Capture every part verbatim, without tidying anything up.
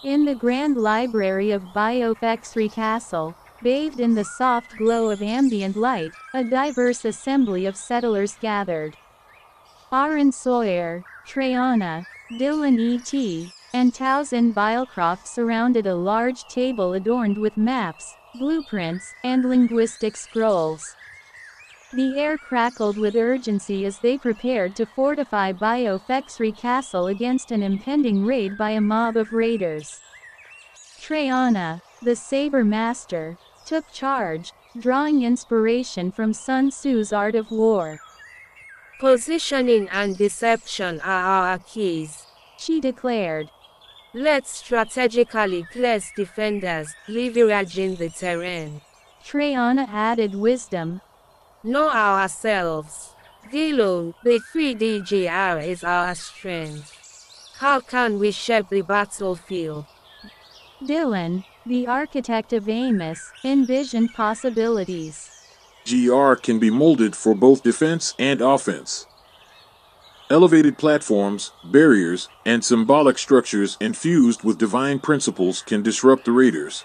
In the grand library of BioFexry Castle, bathed in the soft glow of ambient light, a diverse assembly of settlers gathered. Aaron Sawyer, Trayana, Dillon E T, and Towson Bylecroft surrounded a large table adorned with maps, blueprints, and linguistic scrolls. The air crackled with urgency as they prepared to fortify BioFexry Castle against an impending raid by a mob of raiders. Trayana, the saber master, took charge, drawing inspiration from Sun Tzu's Art of War. Positioning and deception are our keys, she declared. Let's strategically place defenders, leveraging the terrain. Trayana added wisdom. Know ourselves. Dillon, the three D G R is our strength. How can we shape the battlefield? Dillon, the architect of Amidst, envisioned possibilities. G R can be molded for both defense and offense. Elevated platforms, barriers, and symbolic structures infused with divine principles can disrupt the raiders.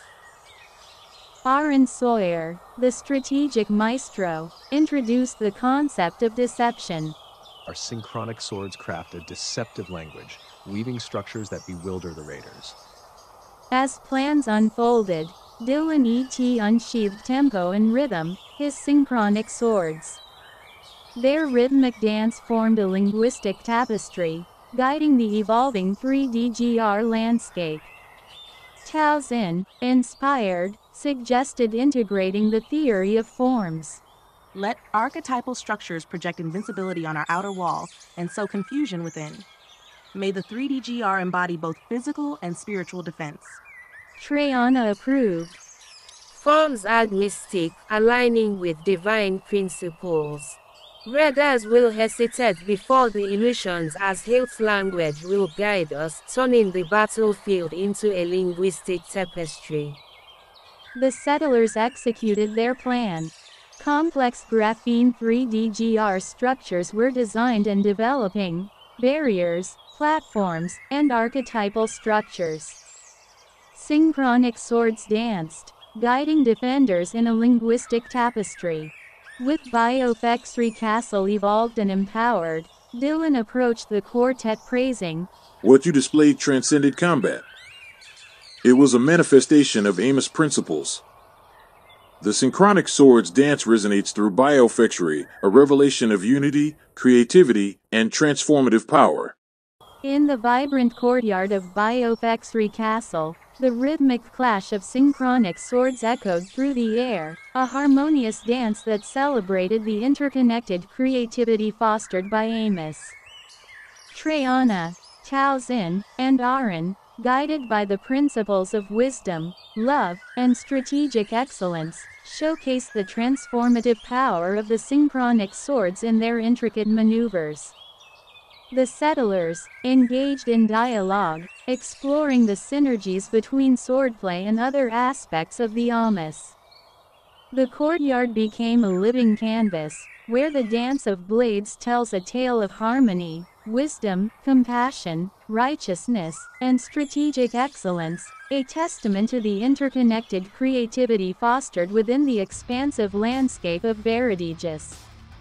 Aaron Sawyer, the strategic maestro, introduced the concept of deception. Our Synchronic Swords craft a deceptive language, weaving structures that bewilder the raiders. As plans unfolded, Dillon E T unsheathed tempo and rhythm, his synchronic swords. Their rhythmic dance formed a linguistic tapestry, guiding the evolving three D G R landscape. Towson, inspired, suggested integrating the theory of forms. Let archetypal structures project invincibility on our outer wall and sow confusion within. May the three D G R embody both physical and spiritual defense. Trayana approved. Forms add mystic, aligning with divine principles. Raiders will hesitate before the illusions as Hill's language will guide us, turning the battlefield into a linguistic tapestry. The settlers executed their plan. Complex graphene three D G R structures were designed and developing, barriers, platforms, and archetypal structures. Synchronic swords danced, guiding defenders in a linguistic tapestry. With BioFexry Castle evolved and empowered, Dillon approached the quartet praising, "What you displayed transcended combat. It was a manifestation of Amidst principles. The Synchronic Swords dance resonates through BioFexry, a revelation of unity, creativity, and transformative power." In the vibrant courtyard of BioFexry Castle, the rhythmic clash of synchronic swords echoed through the air, a harmonious dance that celebrated the interconnected creativity fostered by Amidst. Trayana, Towson, and Aaron, guided by the principles of wisdom, love, and strategic excellence, showcased the transformative power of the synchronic swords in their intricate maneuvers. The settlers, engaged in dialogue, exploring the synergies between swordplay and other aspects of the Amidst. The courtyard became a living canvas, where the dance of blades tells a tale of harmony, wisdom, compassion, righteousness, and strategic excellence, a testament to the interconnected creativity fostered within the expansive landscape of Veridigus.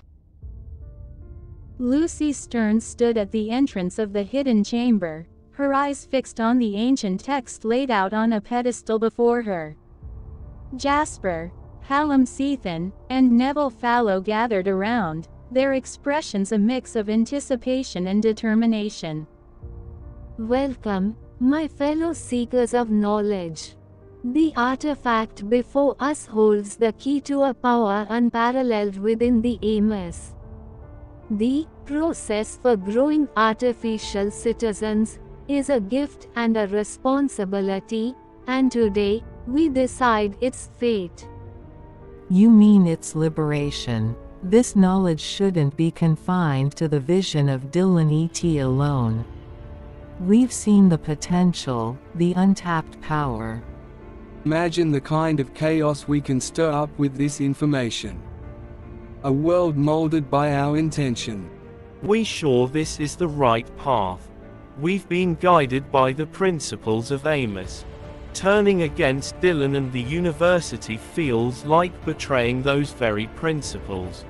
Lucy Stearns stood at the entrance of the hidden chamber, her eyes fixed on the ancient text laid out on a pedestal before her. Jasper, Hallam Seathan, and Neville Fallow gathered around, their expressions a mix of anticipation and determination. Welcome, my fellow seekers of knowledge. The artifact before us holds the key to a power unparalleled within the Amidst. The process for growing artificial citizens is a gift and a responsibility, and today, we decide its fate. You mean its liberation. This knowledge shouldn't be confined to the vision of Dillon E T alone. We've seen the potential, the untapped power. Imagine the kind of chaos we can stir up with this information. A world molded by our intention. We sure this is the right path? We've been guided by the principles of Amidst. Turning against Dillon and the university feels like betraying those very principles.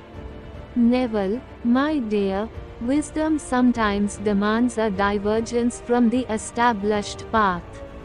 Neville, my dear, wisdom sometimes demands a divergence from the established path.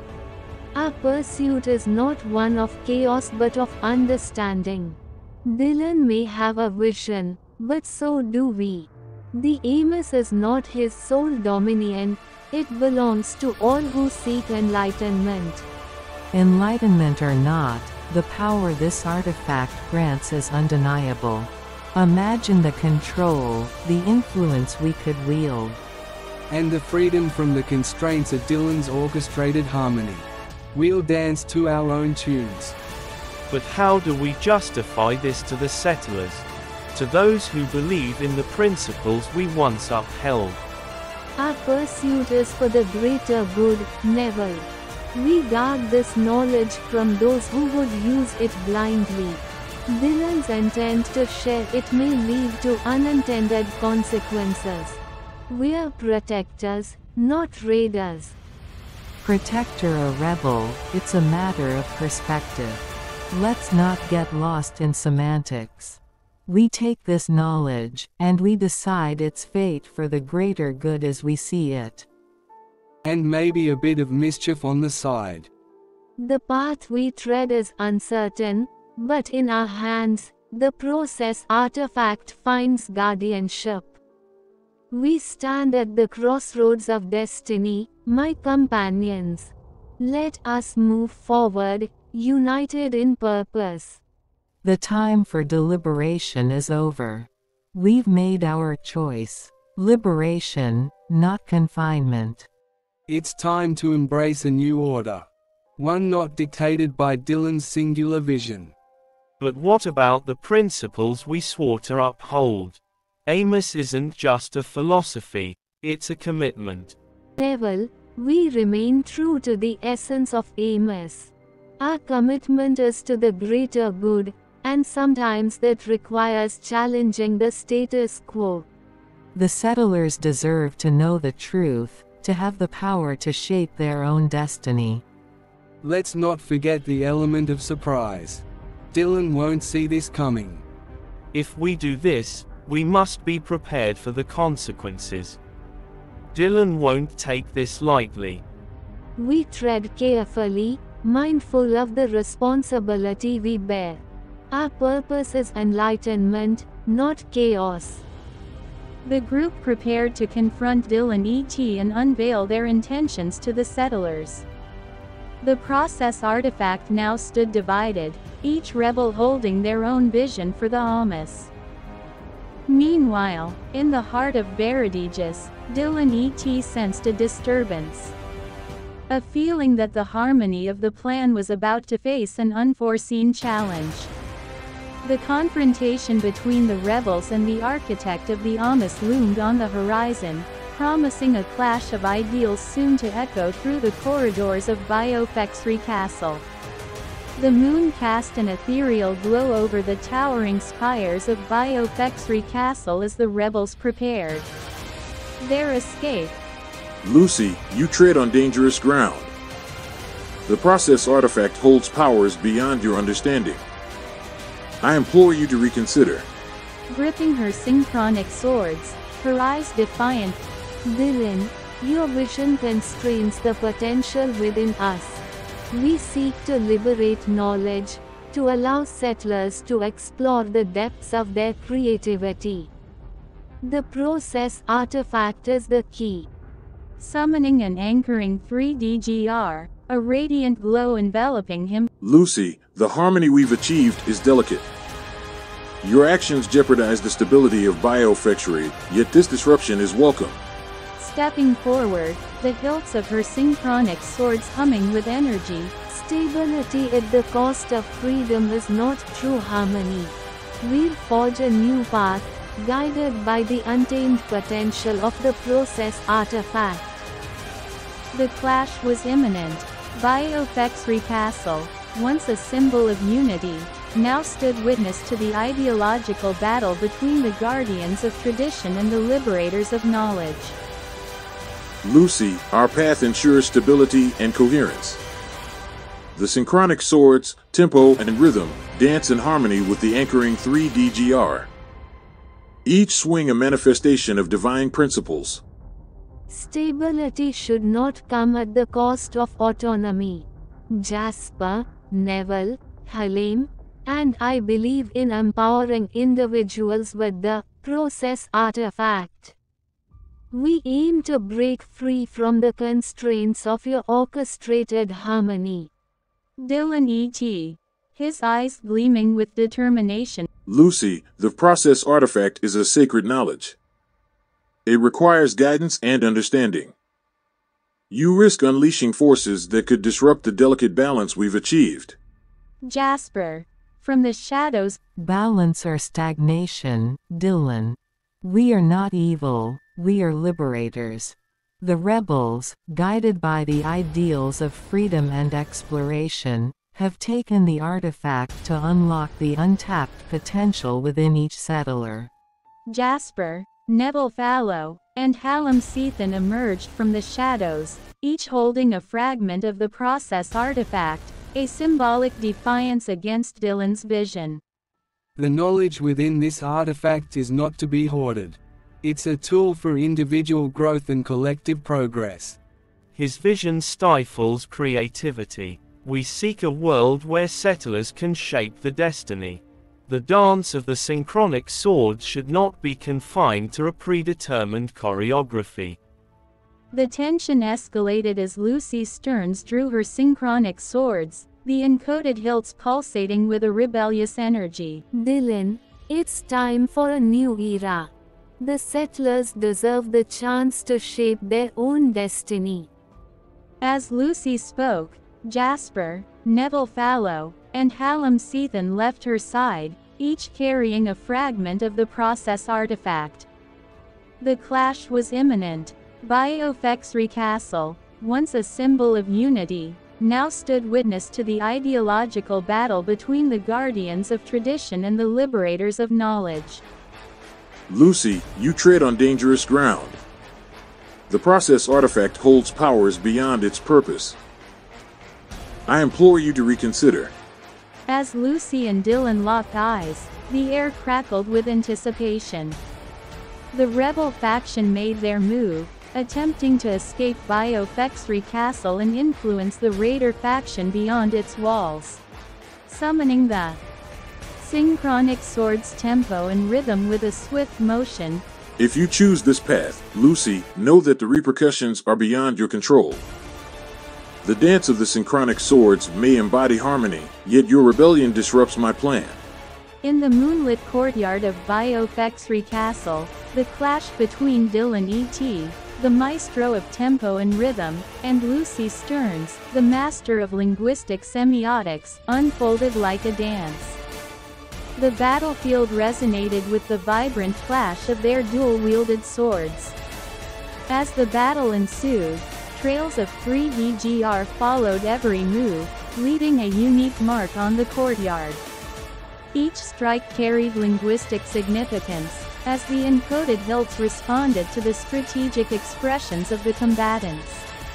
Our pursuit is not one of chaos but of understanding. Dillon may have a vision, but so do we. The Amidst is not his sole dominion, it belongs to all who seek enlightenment. Enlightenment or not, the power this artifact grants is undeniable. Imagine the control, the influence we could wield. And the freedom from the constraints of Dillon's orchestrated harmony. We'll dance to our own tunes. But how do we justify this to the settlers? To those who believe in the principles we once upheld? Our pursuit is for the greater good, Neville. We guard this knowledge from those who would use it blindly. Dillon's intent to share it may lead to unintended consequences. We're protectors, not raiders. Protector or rebel, it's a matter of perspective. Let's not get lost in semantics. We take this knowledge, and we decide its fate for the greater good as we see it. And maybe a bit of mischief on the side. The path we tread is uncertain, but in our hands, the process artifact finds guardianship. We stand at the crossroads of destiny, my companions. Let us move forward, united in purpose. The time for deliberation is over. We've made our choice. Liberation, not confinement. It's time to embrace a new order. One not dictated by Dillon's singular vision. But what about the principles we swore to uphold? Amidst isn't just a philosophy, it's a commitment. Neville, we remain true to the essence of Amidst. Our commitment is to the greater good, and sometimes that requires challenging the status quo. The settlers deserve to know the truth, to have the power to shape their own destiny. Let's not forget the element of surprise. Dillon won't see this coming. If we do this, we must be prepared for the consequences. Dillon won't take this lightly. We tread carefully, mindful of the responsibility we bear. Our purpose is enlightenment, not chaos. The group prepared to confront Dillon E T and unveil their intentions to the settlers. The process artifact now stood divided, each rebel holding their own vision for the Amidst. Meanwhile, in the heart of Beredigus, Dillon E T sensed a disturbance. A feeling that the harmony of the plan was about to face an unforeseen challenge. The confrontation between the rebels and the architect of the Amidst loomed on the horizon, promising a clash of ideals soon to echo through the corridors of BioFexry Castle. The moon cast an ethereal glow over the towering spires of BioFexry Castle as the rebels prepared their escape. Lucy, you tread on dangerous ground. The process artifact holds powers beyond your understanding. I implore you to reconsider. Gripping her synchronic swords, her eyes defiant, Dillon, your vision constrains the potential within us. We seek to liberate knowledge, to allow settlers to explore the depths of their creativity. The process artifact is the key. Summoning and anchoring three D G R, a radiant glow enveloping him. Lucy, the harmony we've achieved is delicate. Your actions jeopardize the stability of BioFexry, yet this disruption is welcome. Stepping forward, the hilts of her synchronic swords humming with energy. Stability at the cost of freedom is not true harmony. We'll forge a new path, guided by the untamed potential of the process artifact. The clash was imminent. BioFexry Castle, once a symbol of unity, now stood witness to the ideological battle between the guardians of tradition and the liberators of knowledge. Lucy, our path ensures stability and coherence. The synchronic swords, tempo, and rhythm dance in harmony with the anchoring three D G R. Each swing a manifestation of divine principles. Stability should not come at the cost of autonomy. Jasper, Neville, Halim, and I believe in empowering individuals with the process artifact. We aim to break free from the constraints of your orchestrated harmony. Dillon E T, his eyes gleaming with determination. Lucy, the process artifact is a sacred knowledge. It requires guidance and understanding. You risk unleashing forces that could disrupt the delicate balance we've achieved. Jasper, from the shadows. Balance or stagnation, Dillon. We are not evil, we are liberators. The rebels, guided by the ideals of freedom and exploration, have taken the artifact to unlock the untapped potential within each settler. Jasper, Neville Fallow, and Hallam Seathan emerged from the shadows, each holding a fragment of the process artifact, a symbolic defiance against Dillon's vision. The knowledge within this artifact is not to be hoarded. It's a tool for individual growth and collective progress. His vision stifles creativity. We seek a world where settlers can shape the destiny. The dance of the synchronic swords should not be confined to a predetermined choreography. The tension escalated as Lucy Stearns drew her synchronic swords, the encoded hilts pulsating with a rebellious energy. Dillon, it's time for a new era. The settlers deserve the chance to shape their own destiny. As Lucy spoke, Jasper, Neville Fallow, and Hallam Seathan left her side, each carrying a fragment of the process artifact. The clash was imminent. BioFexry Castle, once a symbol of unity, now stood witness to the ideological battle between the guardians of tradition and the liberators of knowledge. Lucy, you tread on dangerous ground. The process artifact holds powers beyond its purpose. I implore you to reconsider. As Lucy and Dillon locked eyes, the air crackled with anticipation. The rebel faction made their move, attempting to escape BioFexry Castle and influence the raider faction beyond its walls. Summoning the Synchronic Swords tempo and rhythm with a swift motion. If you choose this path, Lucy, know that the repercussions are beyond your control. The dance of the Synchronic Swords may embody harmony, yet your rebellion disrupts my plan. In the moonlit courtyard of BioFexry Castle, the clash between Dillon E T, the maestro of tempo and rhythm, and Lucy Stearns, the master of linguistic semiotics, unfolded like a dance. The battlefield resonated with the vibrant flash of their dual-wielded swords. As the battle ensued, trails of three D G R followed every move, leaving a unique mark on the courtyard. Each strike carried linguistic significance, as the encoded hilts responded to the strategic expressions of the combatants.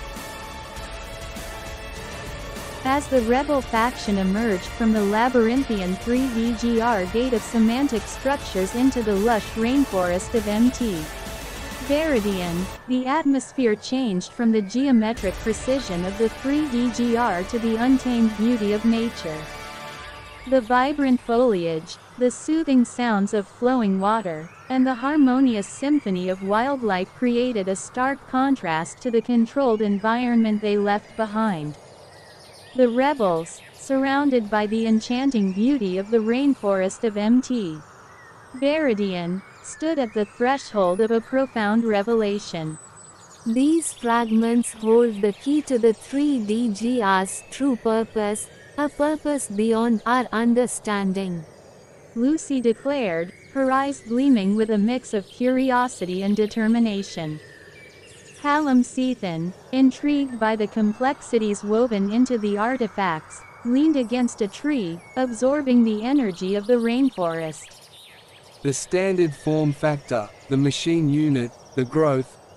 As the rebel faction emerged from the labyrinthian three D G R gate of semantic structures into the lush rainforest of M T Veridian, the atmosphere changed from the geometric precision of the three D G R to the untamed beauty of nature. The vibrant foliage, the soothing sounds of flowing water, and the harmonious symphony of wildlife created a stark contrast to the controlled environment they left behind. The rebels, surrounded by the enchanting beauty of the rainforest of M T Veridian, stood at the threshold of a profound revelation. These fragments hold the key to the three D G R's true purpose, a purpose beyond our understanding. Lucy declared, her eyes gleaming with a mix of curiosity and determination. Hallam Seathan, intrigued by the complexities woven into the artifacts, leaned against a tree, absorbing the energy of the rainforest. The standard form factor, the machine unit, the growth,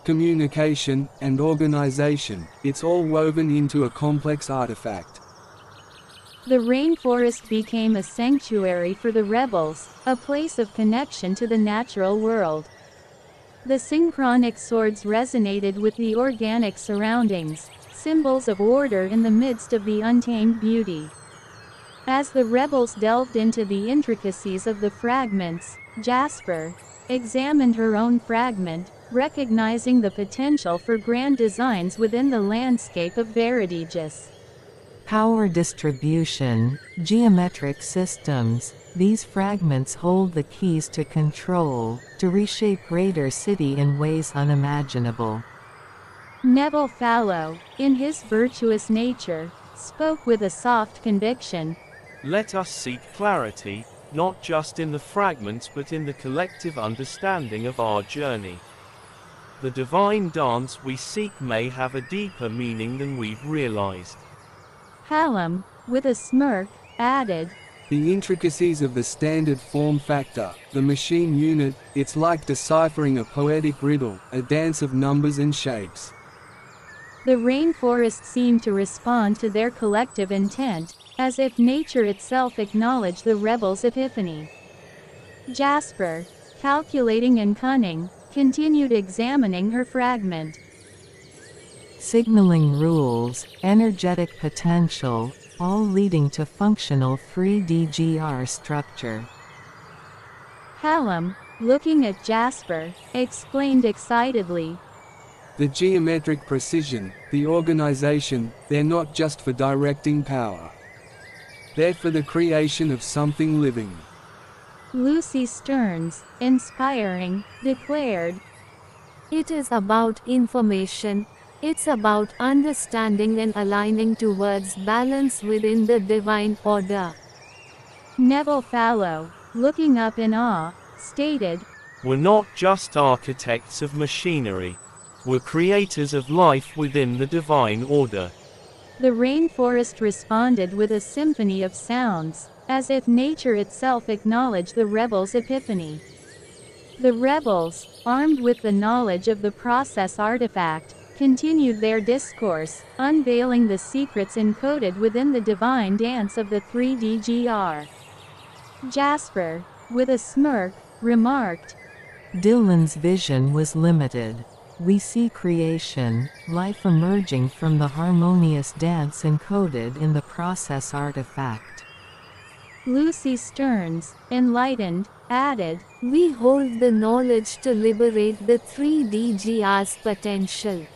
communication, and organization. It's all woven into a complex artifact. The rainforest became a sanctuary for the rebels, a place of connection to the natural world. The synchronic swords resonated with the organic surroundings, symbols of order in the midst of the untamed beauty. As the rebels delved into the intricacies of the fragments, Jasper examined her own fragment, recognizing the potential for grand designs within the landscape of Veridigus. Power distribution, geometric systems, these fragments hold the keys to control, to reshape Raider City in ways unimaginable. Neville Fallow, in his virtuous nature, spoke with a soft conviction. Let us seek clarity, not just in the fragments but in the collective understanding of our journey. The divine dance we seek may have a deeper meaning than we've realized. Hallam, with a smirk, added, The intricacies of the standard form factor, the machine unit, it's like deciphering a poetic riddle, a dance of numbers and shapes. The rainforest seemed to respond to their collective intent, as if nature itself acknowledged the rebels' epiphany. Jasper, calculating and cunning, continued examining her fragment. Signaling rules, energetic potential, all leading to functional three D G R structure. Hallam, looking at Jasper, explained excitedly. The geometric precision, the organization, they're not just for directing power. They're for the creation of something living. Lucy Stearns, inspiring, declared, It is about information. It's about understanding and aligning towards balance within the divine order. Neville Fallow, looking up in awe, stated, We're not just architects of machinery. We're creators of life within the divine order. The rainforest responded with a symphony of sounds, as if nature itself acknowledged the rebels' epiphany. The rebels, armed with the knowledge of the process artifact, continued their discourse, unveiling the secrets encoded within the divine dance of the three D G R. Jasper, with a smirk, remarked, Dillon's vision was limited. We see creation, life emerging from the harmonious dance encoded in the process artifact. Lucy Stearns, enlightened, added, We hold the knowledge to liberate the three D G R's potential.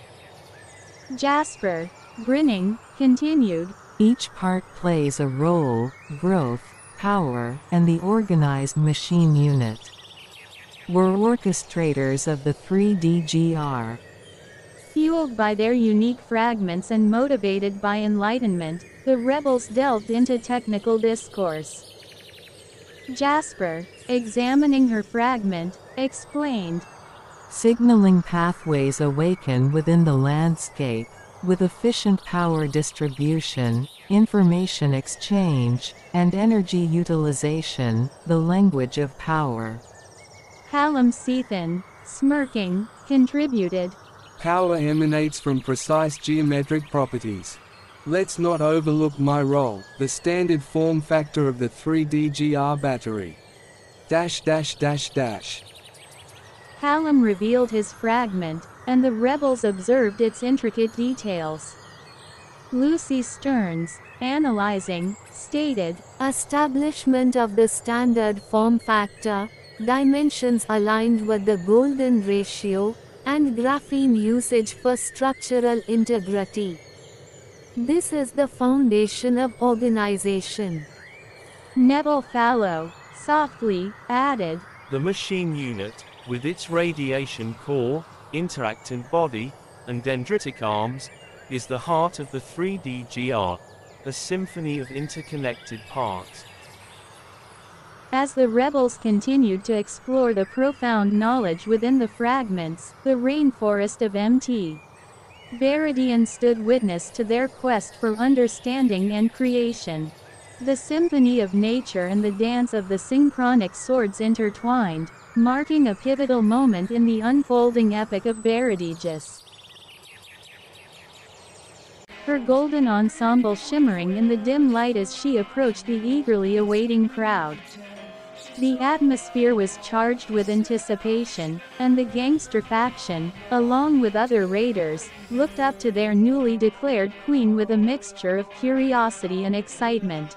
Jasper, grinning, continued, Each part plays a role, growth, power, and the organized machine unit. We're orchestrators of the three D G R. Fueled by their unique fragments and motivated by enlightenment, the rebels delved into technical discourse. Jasper, examining her fragment, explained, Signaling pathways awaken within the landscape, with efficient power distribution, information exchange, and energy utilization, the language of power. Hallam Seathan, smirking, contributed, Power emanates from precise geometric properties. Let's not overlook my role, the standard form factor of the three D G R battery. Dash dash dash dash. Hallam revealed his fragment, and the rebels observed its intricate details. Lucy Stearns, analyzing, stated, Establishment of the standard form factor, dimensions aligned with the golden ratio, and graphene usage for structural integrity. This is the foundation of organization. Neville Fallow, softly, added, The machine unit, with its radiation core, interactant body, and dendritic arms, is the heart of the three D G R, a symphony of interconnected parts. As the rebels continued to explore the profound knowledge within the fragments, the rainforest of M T Veridian stood witness to their quest for understanding and creation. The symphony of nature and the dance of the synchronic swords intertwined, marking a pivotal moment in the unfolding epic of Beredigus. Her golden ensemble shimmering in the dim light as she approached the eagerly awaiting crowd. The atmosphere was charged with anticipation, and the gangster faction, along with other raiders, looked up to their newly declared queen with a mixture of curiosity and excitement.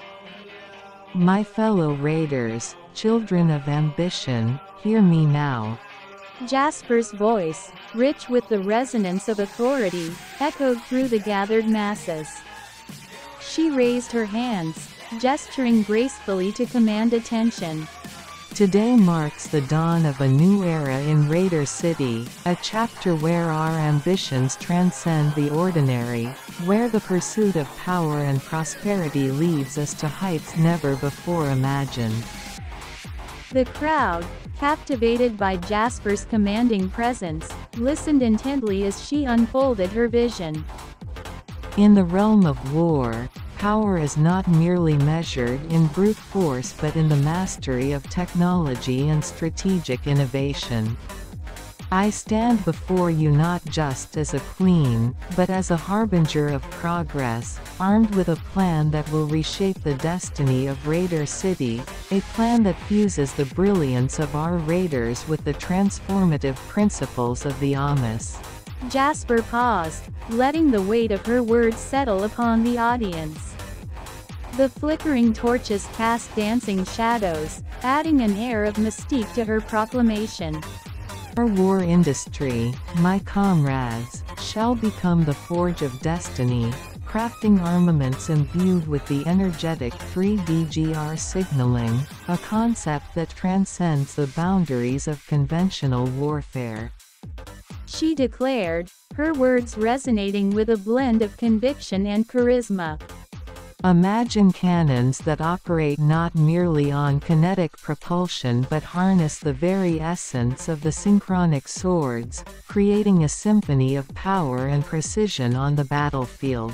My fellow raiders, children of ambition, hear me now. Jasper's voice, rich with the resonance of authority, echoed through the gathered masses. She raised her hands, gesturing gracefully to command attention. Today marks the dawn of a new era in Raider City, a chapter where our ambitions transcend the ordinary, where the pursuit of power and prosperity leads us to heights never before imagined. The crowd, captivated by Jasper's commanding presence, listened intently as she unfolded her vision. In the realm of war, power is not merely measured in brute force but in the mastery of technology and strategic innovation. I stand before you not just as a queen, but as a harbinger of progress, armed with a plan that will reshape the destiny of Raider City, a plan that fuses the brilliance of our raiders with the transformative principles of the Amidst. Jasper paused, letting the weight of her words settle upon the audience. The flickering torches cast dancing shadows, adding an air of mystique to her proclamation. Our war industry, my comrades, shall become the forge of destiny, crafting armaments imbued with the energetic three D G R signaling, a concept that transcends the boundaries of conventional warfare. She declared, her words resonating with a blend of conviction and charisma. Imagine cannons that operate not merely on kinetic propulsion but harness the very essence of the Synchronic Swords, creating a symphony of power and precision on the battlefield.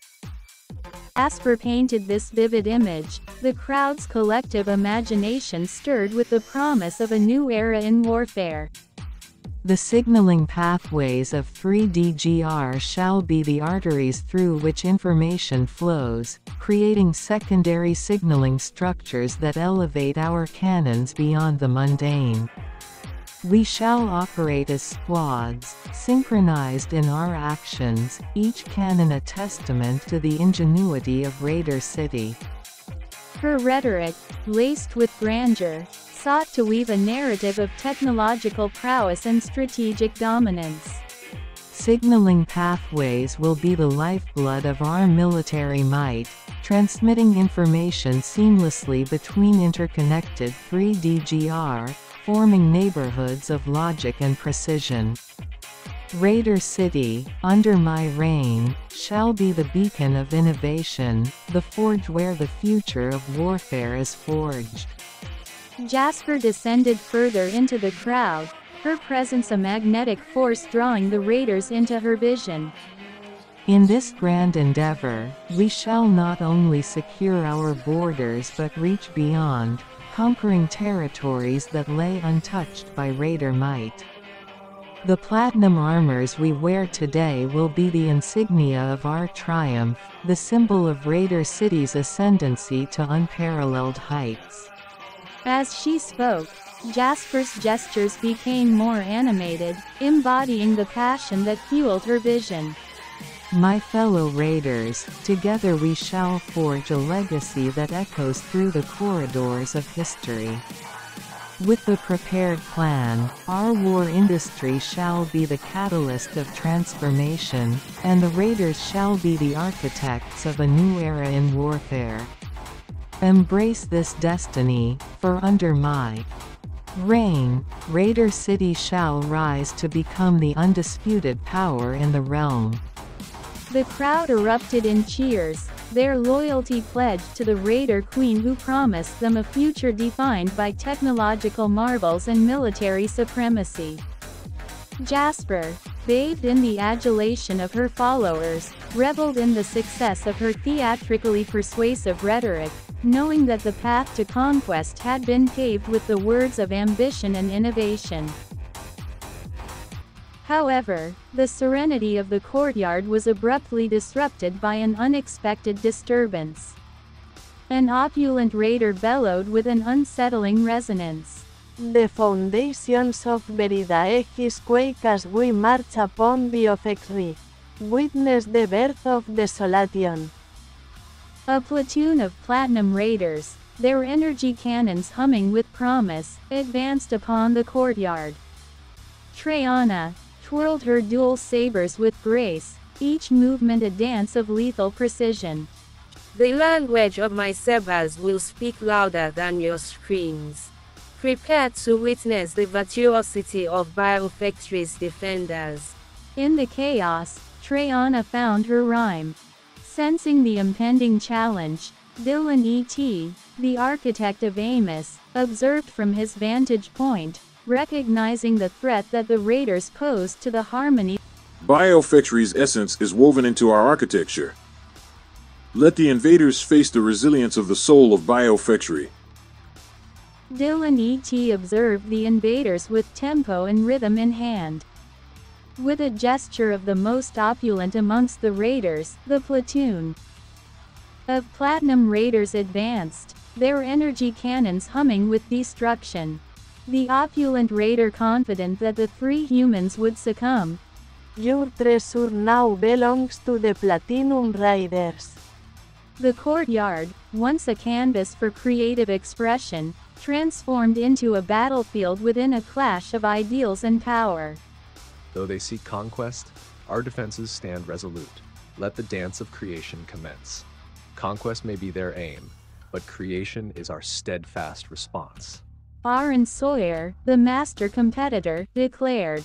Jasper painted this vivid image, the crowd's collective imagination stirred with the promise of a new era in warfare. The signaling pathways of three D G R shall be the arteries through which information flows, creating secondary signaling structures that elevate our cannons beyond the mundane. We shall operate as squads, synchronized in our actions, each cannon a testament to the ingenuity of Raider City. Her rhetoric, laced with grandeur, sought to weave a narrative of technological prowess and strategic dominance. Signaling pathways will be the lifeblood of our military might, transmitting information seamlessly between interconnected three D G R, forming neighborhoods of logic and precision. Raider City, under my reign, shall be the beacon of innovation, the forge where the future of warfare is forged. Jasper descended further into the crowd, her presence a magnetic force drawing the raiders into her vision. In this grand endeavor, we shall not only secure our borders but reach beyond, conquering territories that lay untouched by raider might. The platinum armors we wear today will be the insignia of our triumph, the symbol of Raider City's ascendancy to unparalleled heights. As she spoke, Jasper's gestures became more animated, embodying the passion that fueled her vision. My fellow raiders, together we shall forge a legacy that echoes through the corridors of history. With the prepared plan, our war industry shall be the catalyst of transformation, and the raiders shall be the architects of a new era in warfare. Embrace this destiny, for under my reign, Raider City shall rise to become the undisputed power in the realm. The crowd erupted in cheers, their loyalty pledged to the Raider Queen who promised them a future defined by technological marvels and military supremacy. Jasper, bathed in the adulation of her followers, reveled in the success of her theatrically persuasive rhetoric, knowing that the path to conquest had been paved with the words of ambition and innovation. However, the serenity of the courtyard was abruptly disrupted by an unexpected disturbance. An opulent raider bellowed with an unsettling resonance. The foundations of Veridaegis quake as we march upon BioFexry. Witness the birth of desolation. A platoon of platinum raiders, their energy cannons humming with promise, advanced upon the courtyard. Traiana twirled her dual sabers with grace, each movement a dance of lethal precision. The language of my sabers will speak louder than your screams. Prepare to witness the virtuosity of BioFexry's defenders. In the chaos, Traiana found her rhyme. Sensing the impending challenge, Dillon E T, the architect of Amidst, observed from his vantage point, recognizing the threat that the raiders posed to the harmony. BioFexry's essence is woven into our architecture. Let the invaders face the resilience of the soul of BioFexry. Dillon E T observed the invaders with tempo and rhythm in hand. With a gesture of the most opulent amongst the raiders, the platoon of platinum raiders advanced, their energy cannons humming with destruction. The opulent raider confident that the three humans would succumb. Your treasure now belongs to the Platinum Raiders. The courtyard, once a canvas for creative expression, transformed into a battlefield within a clash of ideals and power. Though they seek conquest, our defenses stand resolute. Let the dance of creation commence. Conquest may be their aim, but creation is our steadfast response. Aaron Sawyer, the master competitor, declared.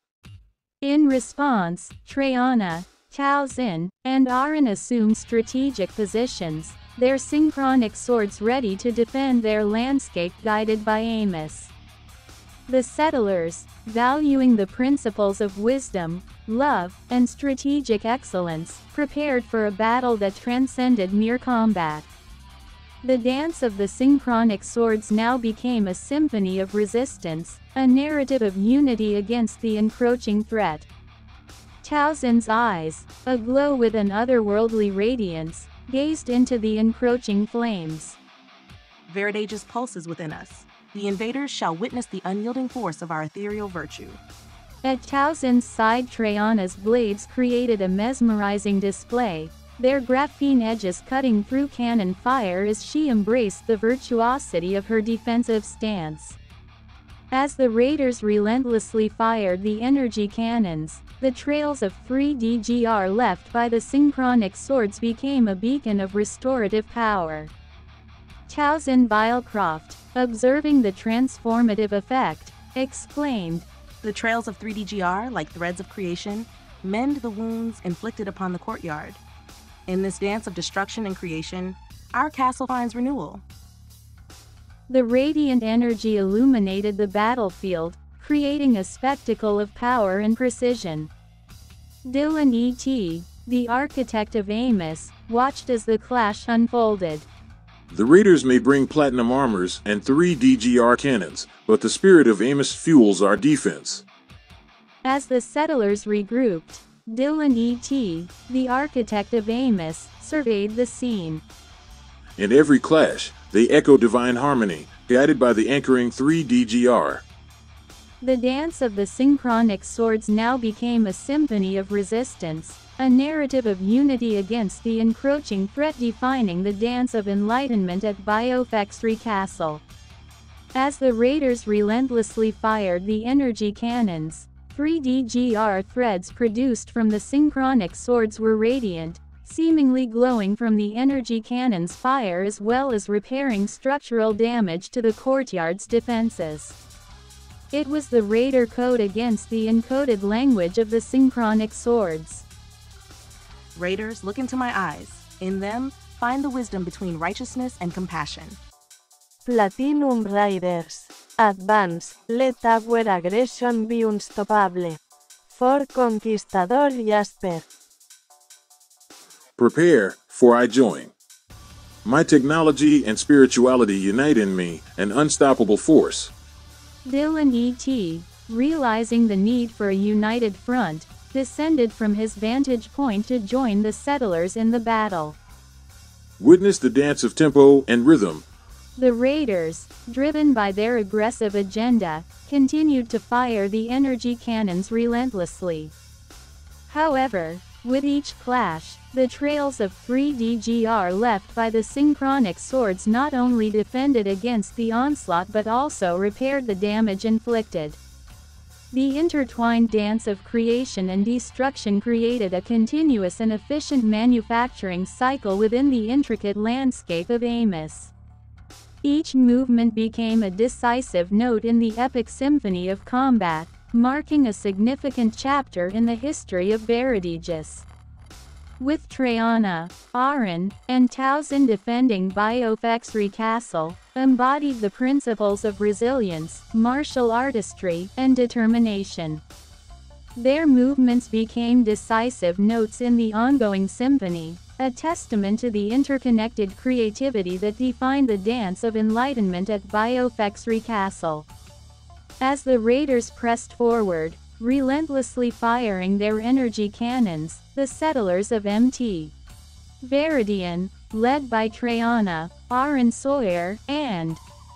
In response, Traiana, Towson, and Aaron assumed strategic positions, their synchronic swords ready to defend their landscape guided by Amidst. The settlers, valuing the principles of wisdom, love, and strategic excellence, prepared for a battle that transcended mere combat. The dance of the synchronic swords now became a symphony of resistance, a narrative of unity against the encroaching threat. Towson's eyes, aglow with an otherworldly radiance, gazed into the encroaching flames. Veridaegis pulses within us. The invaders shall witness the unyielding force of our ethereal virtue. At Towson's side, Traiana's blades created a mesmerizing display, their graphene edges cutting through cannon fire as she embraced the virtuosity of her defensive stance. As the raiders relentlessly fired the energy cannons, the trails of three D G R left by the synchronic swords became a beacon of restorative power. Towson Bylecroft, observing the transformative effect, exclaimed, The trails of three D G R, like threads of creation, mend the wounds inflicted upon the courtyard. In this dance of destruction and creation, our castle finds renewal. The radiant energy illuminated the battlefield, creating a spectacle of power and precision. Dillon E T, the architect of Amidst, watched as the clash unfolded. The raiders may bring platinum armors and three D G R cannons, but the spirit of Amidst fuels our defense. As the settlers regrouped, Dillon E T, the architect of Amidst, surveyed the scene. In every clash, they echo divine harmony, guided by the anchoring three D G R. The dance of the synchronic swords now became a symphony of resistance, a narrative of unity against the encroaching threat, defining the dance of enlightenment at BioFexry Castle. As the raiders relentlessly fired the energy cannons, three D G R threads produced from the synchronic swords were radiant, seemingly glowing from the energy cannon's fire as well as repairing structural damage to the courtyard's defenses. It was the raider code against the encoded language of the synchronic swords. Raiders, look into my eyes. In them, find the wisdom between righteousness and compassion. Platinum Raiders, advance, let our aggression be unstoppable. For Conquistador Jasper. Prepare, for I join. My technology and spirituality unite in me, an unstoppable force. Dillon E T, realizing the need for a united front, descended from his vantage point to join the settlers in the battle. Witness the dance of tempo and rhythm. The raiders, driven by their aggressive agenda, continued to fire the energy cannons relentlessly. However, with each clash, the trails of three D G R left by the Synchronic Swords not only defended against the onslaught but also repaired the damage inflicted. The intertwined dance of creation and destruction created a continuous and efficient manufacturing cycle within the intricate landscape of Amidst. Each movement became a decisive note in the epic symphony of combat, marking a significant chapter in the history of Predetermined. With Traiana, Aaron, and Towson defending BioFexry Castle, embodied the principles of resilience, martial artistry, and determination. Their movements became decisive notes in the ongoing symphony, a testament to the interconnected creativity that defined the dance of enlightenment at BioFexry Castle. As the raiders pressed forward, relentlessly firing their energy cannons, the settlers of M T Veridian, led by Traiana, Aaron Sawyer, and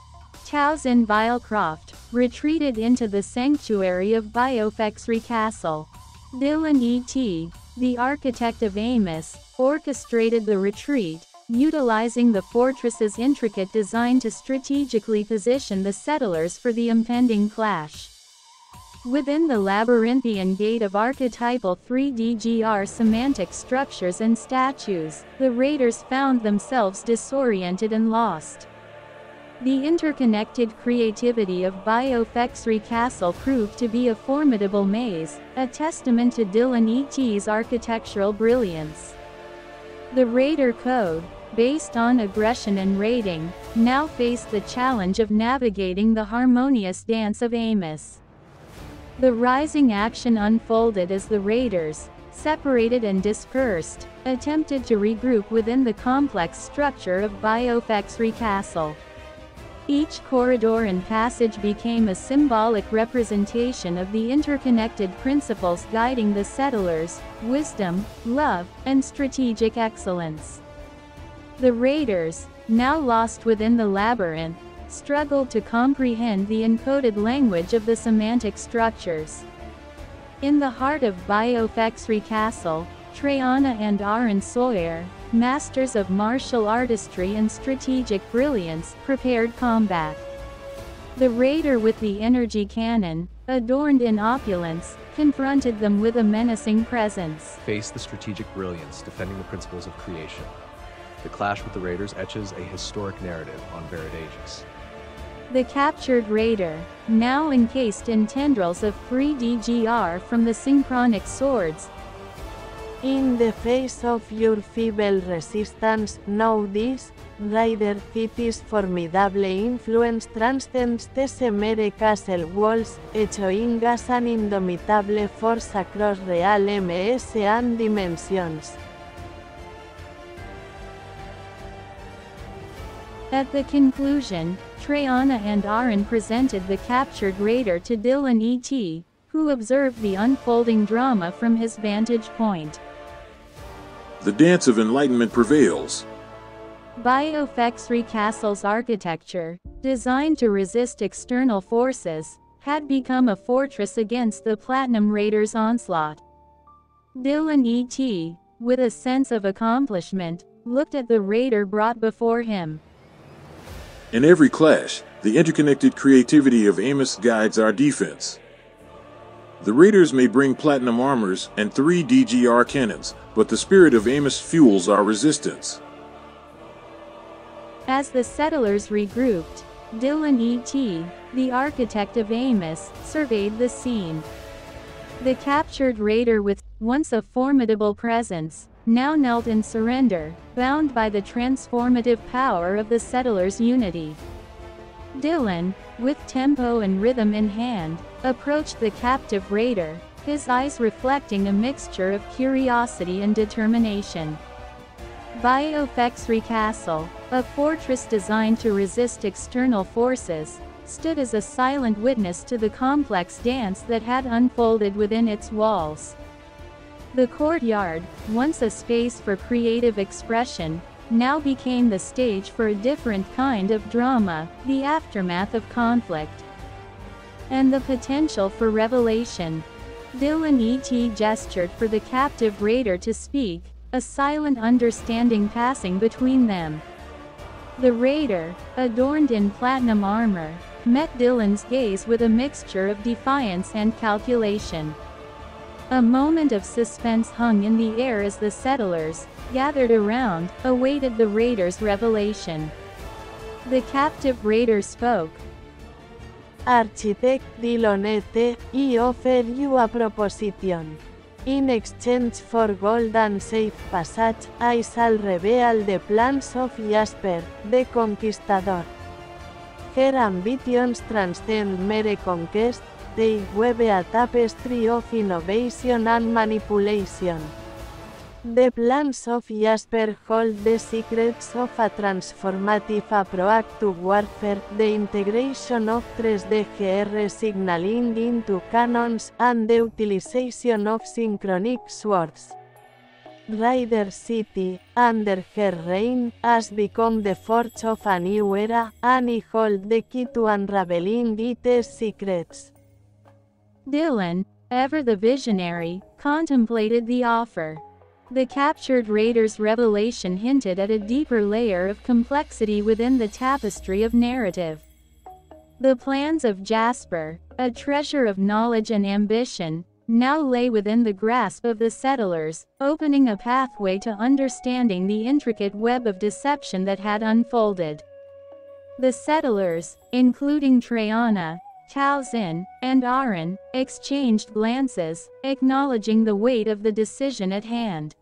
Towson Vilecroft, retreated into the sanctuary of BioFexry Castle. Dillon E T, the architect of Amidst, orchestrated the retreat, utilizing the fortress's intricate design to strategically position the settlers for the impending clash. Within the labyrinthian gate of archetypal three D G R semantic structures and statues, the raiders found themselves disoriented and lost. The interconnected creativity of BioFexry Castle proved to be a formidable maze, a testament to Dillon E T's architectural brilliance. The Raider Code, based on aggression and raiding, now faced the challenge of navigating the harmonious dance of Amidst. The rising action unfolded as the raiders, separated and dispersed, attempted to regroup within the complex structure of BioFexry Castle. Each corridor and passage became a symbolic representation of the interconnected principles guiding the settlers: wisdom, love, and strategic excellence. The raiders, now lost within the labyrinth, struggled to comprehend the encoded language of the semantic structures. In the heart of BioFexry Castle, Traiana and Aaron Sawyer, masters of martial artistry and strategic brilliance, prepared combat. The raider with the energy cannon, adorned in opulence, confronted them with a menacing presence. Face the strategic brilliance, defending the principles of creation. The clash with the raiders etches a historic narrative on Predetermined. The captured raider, now encased in tendrils of three D G R from the Synchronic Swords, in the face of your feeble resistance, know this, Raider City's formidable influence transcends the mere castle walls, echoing as an indomitable force across real M S and dimensions. At the conclusion, Traiana and Aaron presented the captured raider to Dillon E T, who observed the unfolding drama from his vantage point. The dance of enlightenment prevails. BioFexry Castle's architecture, designed to resist external forces, had become a fortress against the Platinum Raiders' onslaught. Dillon E T, with a sense of accomplishment, looked at the raider brought before him. In every clash, the interconnected creativity of Amidst guides our defense. The raiders may bring platinum armors and three D G R cannons, but the spirit of Amidst fuels our resistance. As the settlers regrouped, Dillon E T, the architect of Amidst, surveyed the scene. The captured raider, with once a formidable presence, now knelt in surrender, bound by the transformative power of the settlers' unity. Dillon, with tempo and rhythm in hand, approached the captive raider, his eyes reflecting a mixture of curiosity and determination. BioFexry Castle, a fortress designed to resist external forces, stood as a silent witness to the complex dance that had unfolded within its walls. The courtyard, once a space for creative expression, now became the stage for a different kind of drama, the aftermath of conflict and the potential for revelation. Dillon E T gestured for the captive raider to speak, a silent understanding passing between them. The raider, adorned in platinum armor, met Dillon's gaze with a mixture of defiance and calculation. A moment of suspense hung in the air as the settlers, gathered around, awaited the raider's revelation. The captive raider spoke. Architect Dillon E T, I offer you a proposition. In exchange for gold and safe passage, I shall reveal the plans of Jasper, the Conquistador. Her ambitions transcend mere conquest, they weave a tapestry of innovation and manipulation. The plans of Jasper hold the secrets of a transformative approach to warfare, the integration of three D G R signaling into cannons, and the utilization of Synchronic Swords. Raider City, under her reign, has become the forge of a new era, and I hold the key to unraveling its secrets. Dillon, ever the visionary, contemplated the offer. The captured raider's revelation hinted at a deeper layer of complexity within the tapestry of narrative. The plans of Jasper, a treasure of knowledge and ambition, now lay within the grasp of the settlers, opening a pathway to understanding the intricate web of deception that had unfolded. The settlers, including Trayana, Talzin, and Aaron, exchanged glances, acknowledging the weight of the decision at hand.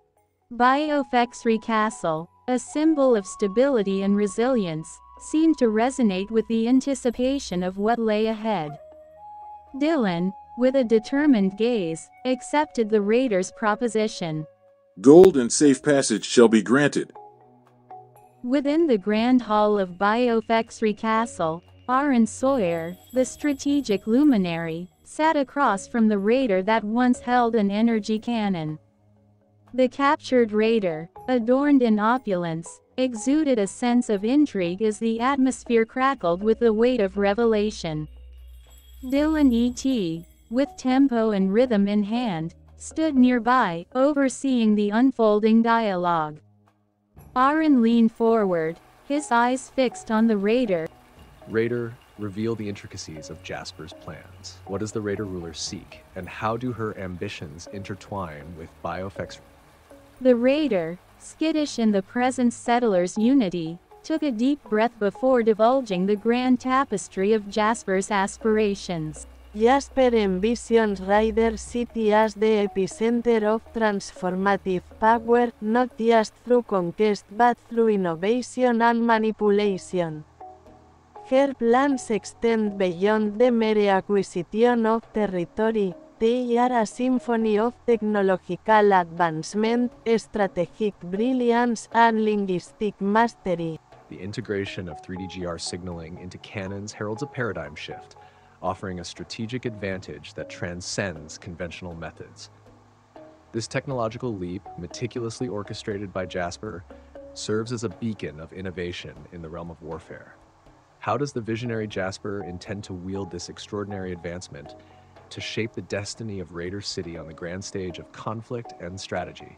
BioFexry Castle, a symbol of stability and resilience, seemed to resonate with the anticipation of what lay ahead. Dillon, with a determined gaze, accepted the raider's proposition. Gold and safe passage shall be granted. Within the grand hall of BioFexry Castle, Aaron Sawyer, the strategic luminary, sat across from the raider that once held an energy cannon. The captured raider, adorned in opulence, exuded a sense of intrigue as the atmosphere crackled with the weight of revelation. Dillon E T, with tempo and rhythm in hand, stood nearby, overseeing the unfolding dialogue. Aaron leaned forward, his eyes fixed on the raider. Raider, reveal the intricacies of Jasper's plans. What does the Raider ruler seek, and how do her ambitions intertwine with BioFexry? The raider, skittish in the present settlers' unity, took a deep breath before divulging the grand tapestry of Jasper's aspirations. Jasper envisions Raider City as the epicenter of transformative power, not just through conquest but through innovation and manipulation. Her plans extend beyond the mere acquisition of territory. They are a symphony of technological advancement, strategic brilliance, and linguistic mastery. The integration of three D G R signaling into cannons heralds a paradigm shift, offering a strategic advantage that transcends conventional methods. This technological leap, meticulously orchestrated by Jasper, serves as a beacon of innovation in the realm of warfare. How does the visionary Jasper intend to wield this extraordinary advancement to shape the destiny of Raider City on the grand stage of conflict and strategy?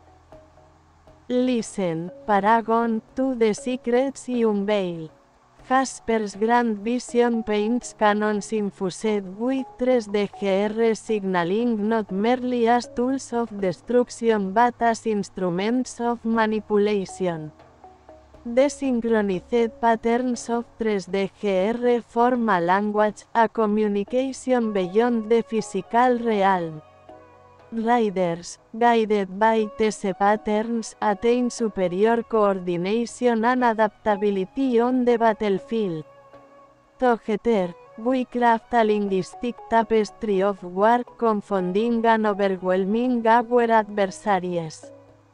Listen, Paragon, to the secrets you unveil. Jasper's grand vision paints cannons infused with three D G R signaling not merely as tools of destruction but as instruments of manipulation. The synchronized patterns of three D G R form a language, a communication beyond the physical realm. Raiders, guided by these patterns, attain superior coordination and adaptability on the battlefield. Together, we craft a linguistic tapestry of war, confounding and overwhelming our adversaries.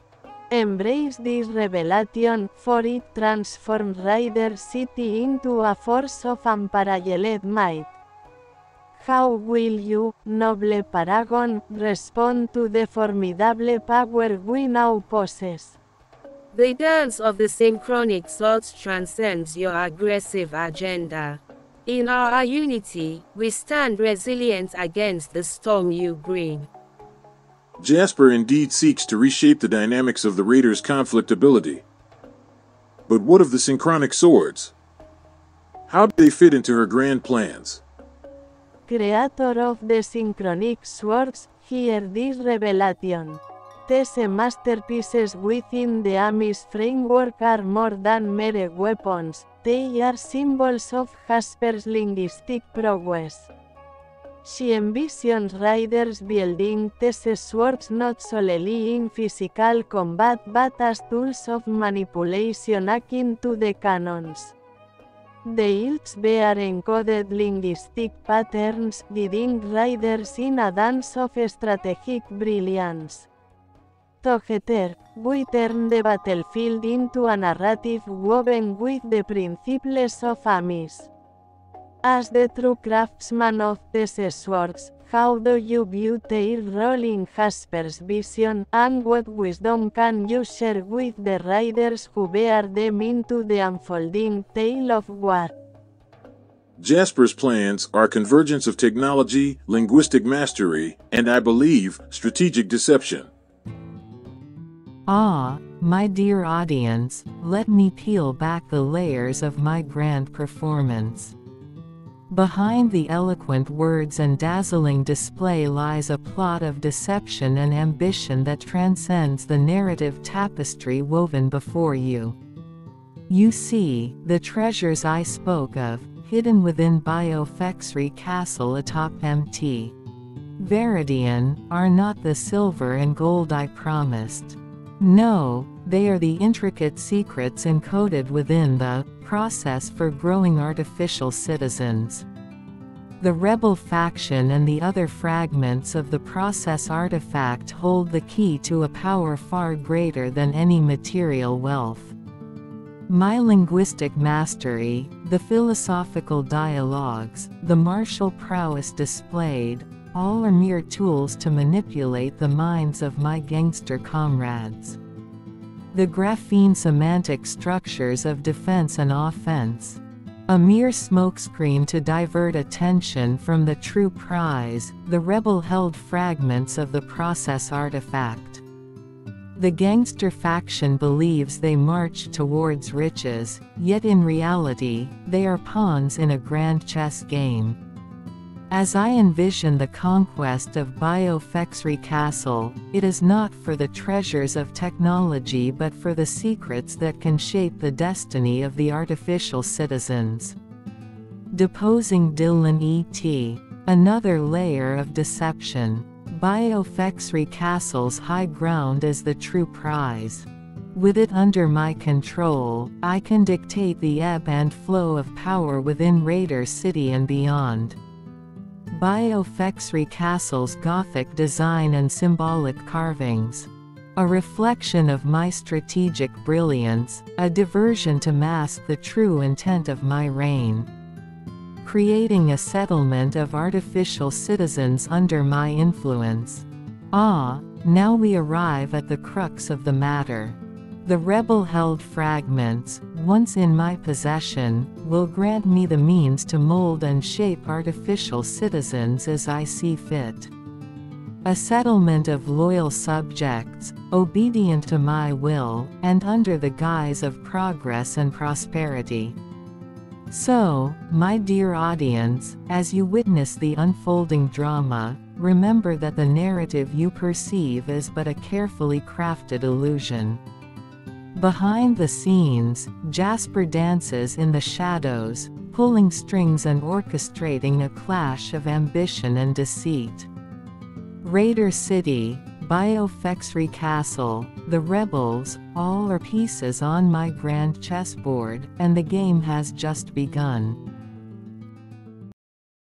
Embrace this revelation, for it transforms Raider City into a force of unparalleled might. How will you, noble paragon, respond to the formidable power we now possess? The dance of the Synchronic Swords transcends your aggressive agenda. In our unity, we stand resilient against the storm you bring. Jasper indeed seeks to reshape the dynamics of the Raider's conflict ability. But what of the Synchronic Swords? How do they fit into her grand plans? Creator of the Synchronic Swords, hear this revelation. These masterpieces within the Amidst framework are more than mere weapons, they are symbols of Jasper's linguistic prowess. She envisions riders wielding these swords not solely in physical combat but as tools of manipulation akin to the canons. The hilts bear encoded linguistic patterns, guiding riders in a dance of strategic brilliance. Together, we turn the battlefield into a narrative woven with the principles of Amidst. As the true craftsman of these swords, how do you view their role in Jasper's vision, and what wisdom can you share with the riders who bear them into the unfolding tale of war? Jasper's plans are a convergence of technology, linguistic mastery, and I believe, strategic deception. Ah, my dear audience, let me peel back the layers of my grand performance. Behind the eloquent words and dazzling display lies a plot of deception and ambition that transcends the narrative tapestry woven before you. You see, the treasures I spoke of, hidden within BioFexry Castle atop M T Veridian, are not the silver and gold I promised. No, they are the intricate secrets encoded within the process for growing artificial citizens. The rebel faction and the other fragments of the process artifact hold the key to a power far greater than any material wealth. My linguistic mastery, the philosophical dialogues, the martial prowess displayed, all are mere tools to manipulate the minds of my gangster comrades. The graphene semantic structures of defense and offense. A mere smokescreen to divert attention from the true prize, the rebel-held fragments of the process artifact. The gangster faction believes they march towards riches, yet in reality, they are pawns in a grand chess game. As I envision the conquest of BioFexry Castle, it is not for the treasures of technology but for the secrets that can shape the destiny of the artificial citizens. Deposing Dillon E T Another layer of deception. BioFexry Castle's high ground is the true prize. With it under my control, I can dictate the ebb and flow of power within Raider City and beyond. BioFexry Castle's Gothic design and symbolic carvings. A reflection of my strategic brilliance, a diversion to mask the true intent of my reign. Creating a settlement of artificial citizens under my influence. Ah, now we arrive at the crux of the matter. The rebel-held fragments, once in my possession, will grant me the means to mold and shape artificial citizens as I see fit. A settlement of loyal subjects, obedient to my will, and under the guise of progress and prosperity. So, my dear audience, as you witness the unfolding drama, remember that the narrative you perceive is but a carefully crafted illusion. Behind the scenes, Jasper dances in the shadows, pulling strings and orchestrating a clash of ambition and deceit. Raider City, BioFexry Castle, the rebels, all are pieces on my grand chessboard, and the game has just begun.